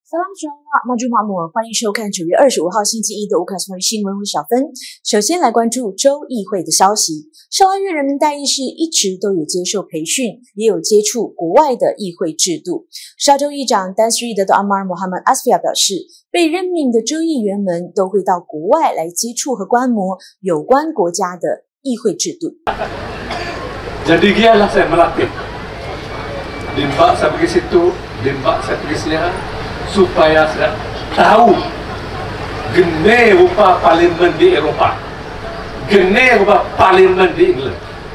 Salam Salam， 马朱马姆，欢迎收看9月25号星期一的乌卡斯维新闻，我是小芬。首先来关注州议会的消息。沙拉越人民代议士一直都有接受培训，也有接触国外的议会制度。沙州议长丹斯瑞德的阿马尔·穆罕默德·阿斯菲亚表示，被任命的州议员们都会到国外来接触和观摩有关国家的议会制度。 Jadi gialah saya melatih. Limbak saya pergi situ, limbak saya pergi sini supaya saya tahu gene rupa parlimen di Eropah, gene rupa parlimen di England.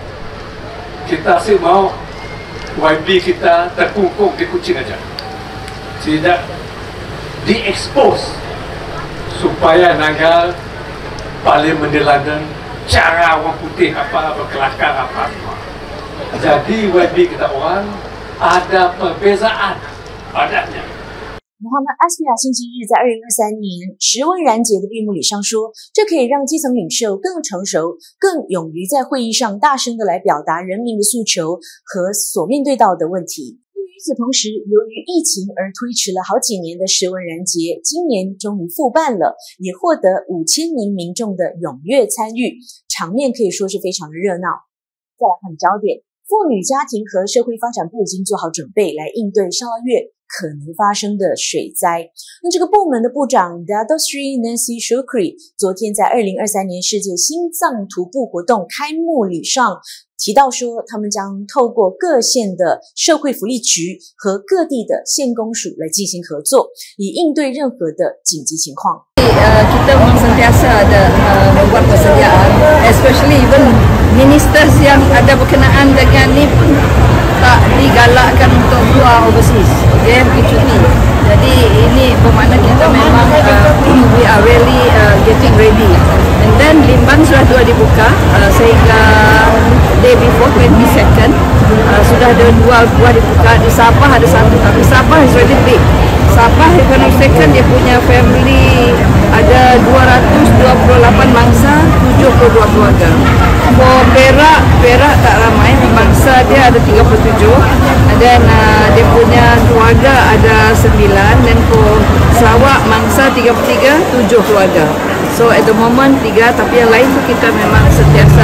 Kita sih mau YB kita terkungkung di kucing aja, tidak diekspos supaya nagar parlimen di London cara orang putih apa berkelakar apa semua. Jadi YB kita orang ada perbezaan padanya. 穆罕默德·阿斯菲亚星期日在2023年石文然节的闭幕礼上说，这可以让基层领袖更成熟、更勇于在会议上大声的来表达人民的诉求和所面对到的问题。与此同时，由于疫情而推迟了好几年的石文然节，今年终于复办了，也获得5000名民众的踊跃参与，场面可以说是非常的热闹。再来看焦点，妇女家庭和社会发展部已经做好准备来应对沙拉越可能发生的水灾。那这个部门的部长 Dato Sri Nancy Shukri 昨天在2023年世界心脏徒步活动开幕礼上提到说，他们将透过各县的社会福利局和各地的县公署来进行合作，以应对任何的紧急情况。 Kita memang sentiasa ada membuat persediaan, especially even ministers yang ada berkenaan dengan ni pun tak digalakkan untuk keluar overseas. Dia pergi cuti. Jadi ini bermakna kita memang we are really getting ready. And then Limbang sudah 2 dibuka sehingga day before 22nd sudah ada 2 dibuka. Di Sabah ada 1, tapi Sabah is really big. Sabah Economic Second dia punya family ada 228 mangsa, 72 keluarga. For Perak tak ramai, mangsa dia ada 37, dan dia punya keluarga ada 9, dan for Sarawak mangsa 33, 7 keluarga. So at the moment 3, tapi yang lain tu kita memang sentiasa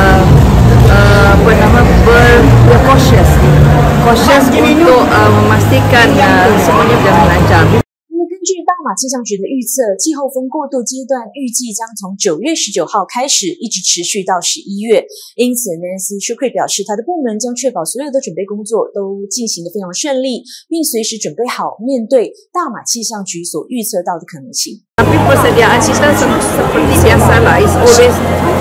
cautious untuk memastikan semuanya berjalan lancar. 根据大马气象局的预测，季候风过渡阶段预计将从9月19号开始，一直持续到11月。因此 Nancy Shukri 表示，他的部门将确保所有的准备工作都进行得非常顺利，并随时准备好面对大马气象局所预测到的可能性。 Tapi persediaan kita seperti biasalah, is always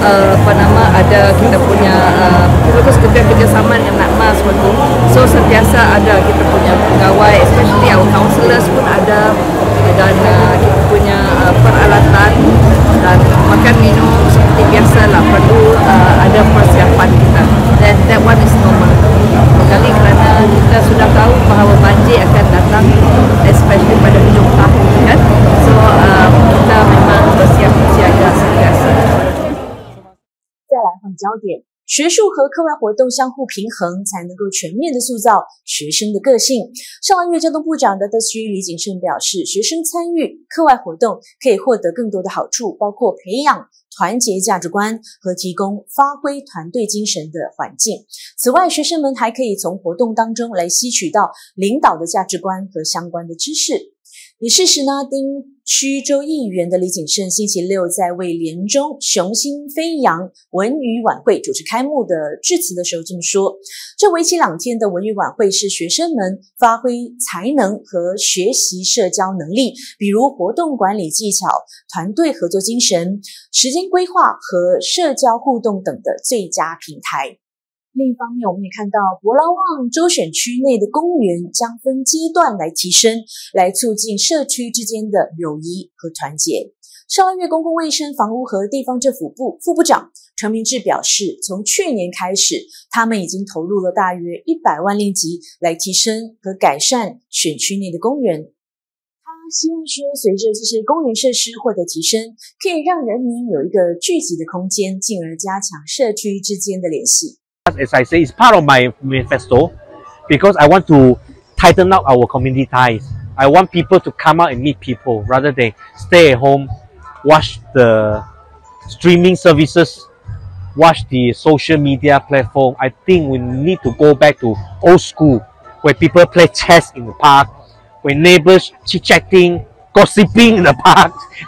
ada kita punya terus kerjasama dengan NAKMA semua tu. So sentiasa ada kita punya pegawai, especially our councillors pun ada, dan kita punya peralatan dan makan minum seperti biasalah, perlu ada persiapan kita. Dan that one is normal. Kali kerana kita sudah tahu bahawa banjir akan datang, especially pada hujung tahun kan. So kita memang bersiap siaga sentiasa. 再来换焦点，学术和课外活动相互平衡，才能够全面的塑造学生的个性。沙拉越交通部长的李景胜表示，学生参与课外活动可以获得更多的好处，包括培养团结价值观和提供发挥团队精神的环境。此外，学生们还可以从活动当中来吸取到领导的价值观和相关的知识。也是史纳丁区州议员的李景胜星期六在为联中雄心飞扬文娱晚会主持开幕的致辞的时候这么说，这为期2天的文娱晚会是学生们发挥才能和学习社交能力，比如活动管理技巧、团队合作精神、时间规划和社交互动等的最佳平台。另一方面，我们也看到博劳旺州选区内的公园将分阶段来提升，来促进社区之间的友谊和团结。沙拉越公共卫生、房屋和地方政府部副部长陈明志表示，从去年开始，他们已经投入了大约100万令吉来提升和改善选区内的公园。他希望说，随着这些公园设施获得提升，可以让人民有一个聚集的空间，进而加强社区之间的联系。 As I say, it's part of my manifesto because I want to tighten up our community ties. I want people to come out and meet people rather than stay at home, watch the streaming services, watch the social media platform. I think we need to go back to old school, where people play chess in the park, where neighbors chit-chatting, gossiping in the park.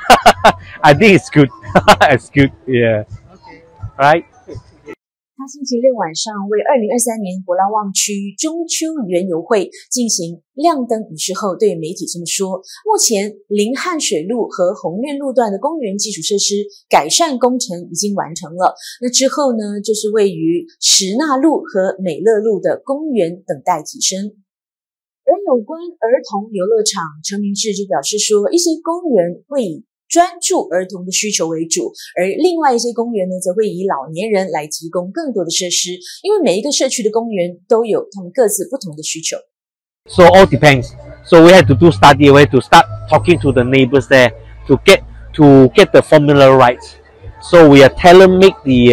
I think it's good. It's good, yeah. Right? 他星期六晚上为2023年博拉旺区中秋园游会进行亮灯仪式后，对媒体这么说：目前林汉水路和红苑路段的公园基础设施改善工程已经完成了。那之后呢，就是位于石纳路和美乐路的公园等待提升。而有关儿童游乐场，陈明志就表示说，一些公园会以专注儿童的需求为主，而另外一些公园呢，则会以老年人来提供更多的设施，因为每一个社区的公园都有他们各自不同的需求。 So all depends. So we had to do study, we had to start talking to the neighbors there to get the formula right. So we are tailor-make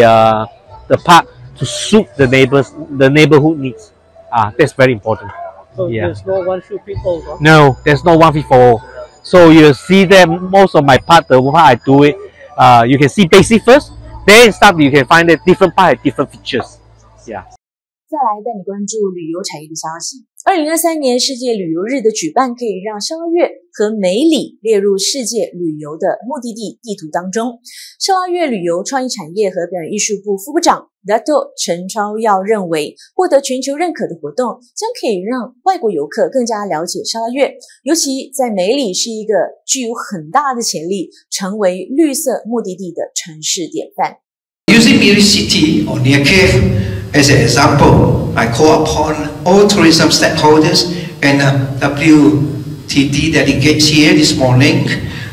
the park to suit the neighborhood needs. That's very important. So there's no one shoe fit all, huh? No, there's no one fit for all. So you see that most of my part, the way I do it, you can see basic first, then start you can find that different part have different features. Yeah. 再来带你关注旅游产业的消息。2023年世界旅游日的举办，可以让沙拉越和梅里列入世界旅游的目的地地图当中。沙拉越旅游创意产业和表演艺术部副部长 Dato 陈超耀认为，获得全球认可的活动将可以让外国游客更加了解沙拉越，尤其在梅里是一个具有很大的潜力成为绿色目的地的城市典范。 Using Miri City or Near Cave as an example, I call upon all tourism stakeholders and WTD delegates here this morning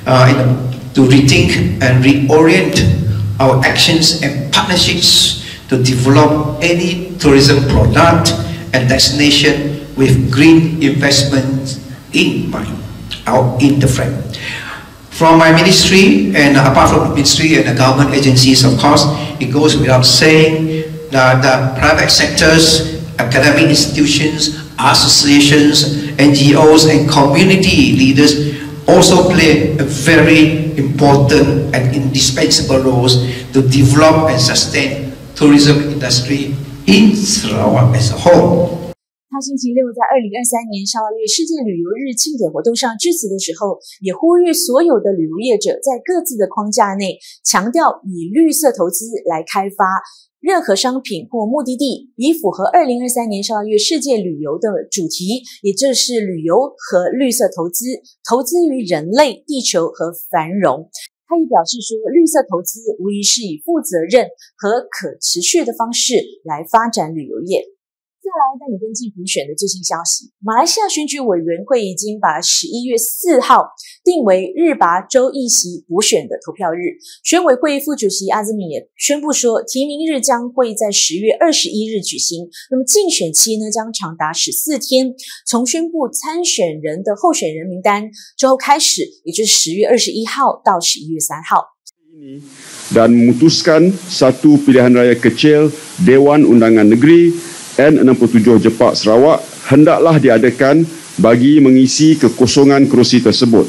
to rethink and reorient our actions and partnerships to develop any tourism product and destination with green investment in mind, in the frame. From my ministry and apart from the ministry and the government agencies, of course, it goes without saying the private sectors, academic institutions, associations, NGOs and community leaders also play a very important and indispensable roles to develop and sustain tourism industry in Sarawak as a whole. 他星期六在2023年沙拉越世界旅游日庆典活动上致辞的时候，也呼吁所有的旅游业者在各自的框架内，强调以绿色投资来开发任何商品或目的地，以符合2023年沙拉越世界旅游的主题，也就是旅游和绿色投资，投资于人类、地球和繁荣。他也表示说，绿色投资无疑是以负责任和可持续的方式来发展旅游业。再来带你跟进补选的最新消息，马来西亚选举委员会已经把11月4号定为日拔州议席补选的投票日。选委会副主席阿兹米也宣布说，提名日将会在10月21日举行。那么竞选期呢，将长达14天，从宣布参选人的候选人名单之后开始，也就是10月21号到11月3号。 Dan memutuskan satu pilihan raya kecil Dewan Undangan Negeri N67 Jepak Sarawak hendaklah diadakan bagi mengisi kekosongan kerusi tersebut.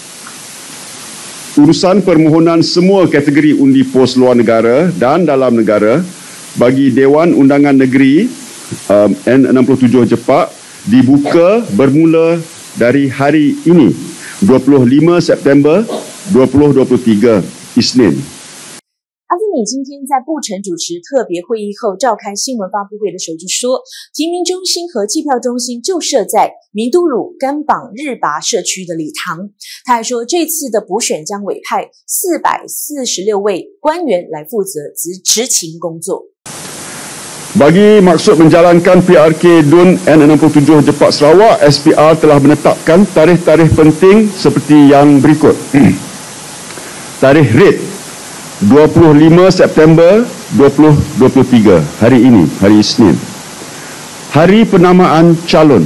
Urusan permohonan semua kategori undi pos luar negara dan dalam negara bagi Dewan Undangan Negeri N67 Jepak dibuka bermula dari hari ini, 25 September 2023, Isnin. 阿兹米今天在布城主持特别会议后召开新闻发布会的时候就说，提名中心和计票中心就设在明都鲁甘榜日拔社区的礼堂。他还说，这次的补选将委派446位官员来负责执勤工作。 Bagi maksud menjalankan PRK DUN N67 Jepak Sarawak, SPR telah menetapkan tarikh-tarikh penting seperti yang berikut. Tarikh RIT 25 September 2023, hari ini, hari Isnin. Hari penamaan calon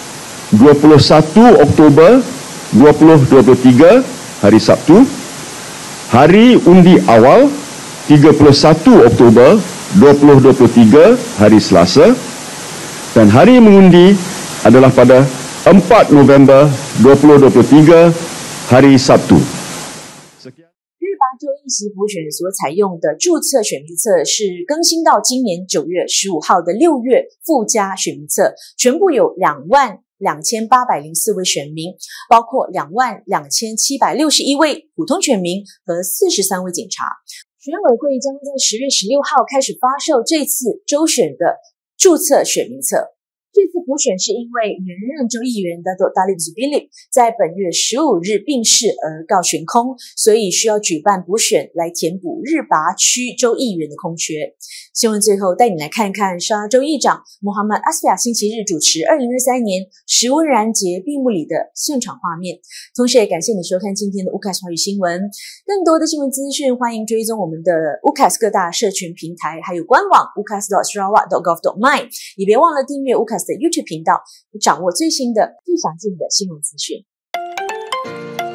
21 Oktober 2023, hari Sabtu. Hari undi awal 31 Oktober 2023, hari Selasa. Dan hari mengundi adalah pada 4 November 2023 hari Sabtu. 日拔州议席补选所采用的注册选民册是更新到今年9月15号的6月附加选民册，全部有22804位选民，包括22761位普通选民和43位警察。选委会将在10月16号开始发售这次州选的注册选民册。这次补选是因为原任州议员的Talib Zubili在本月15日病逝而告悬空，所以需要举办补选来填补日拔区州议员的空缺。新闻最后带你来看看沙州议长Muhammad Asfiah星期日主持2023年食温燃节闭幕礼的现场画面。同时也感谢你收看今天的UCAS华语新闻。更多的新闻资讯，欢迎追踪我们的UCAS各大社群平台，还有官网ucas.sarawak.gov.my， 也别忘了订阅UCAS的 YouTube 频道，掌握最新的、最详尽的新闻资讯。